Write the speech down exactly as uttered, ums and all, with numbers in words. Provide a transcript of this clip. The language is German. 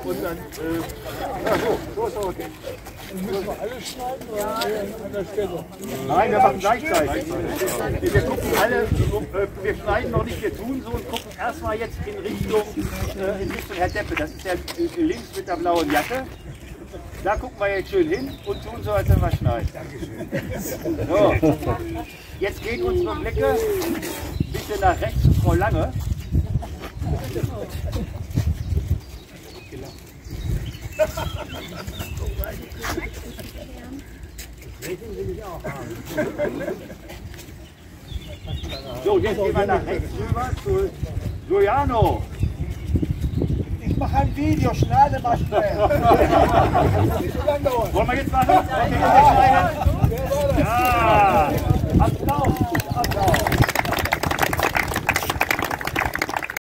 und dann, äh, ja, so, so ist okay. Müssen wir alles schneiden oder an der Stelle? Nein, wir machen gleichzeitig. Wir gucken alle, äh, wir schneiden noch nicht, wir tun so und gucken erstmal jetzt in Richtung, äh, in Richtung Herr Deppe. Das ist ja links mit der blauen Jacke. Da gucken wir jetzt schön hin und tun so, als wenn wir schneiden. So, jetzt gehen unsere Blicke ein bisschen nach rechts zu Frau Lange. So, jetzt gehen wir nach rechts rüber zu Giuliano. Ich mache ein Video, schneide mal schnell. Wollen wir jetzt machen? Okay, wir schneiden. Ja! Applaus! Applaus!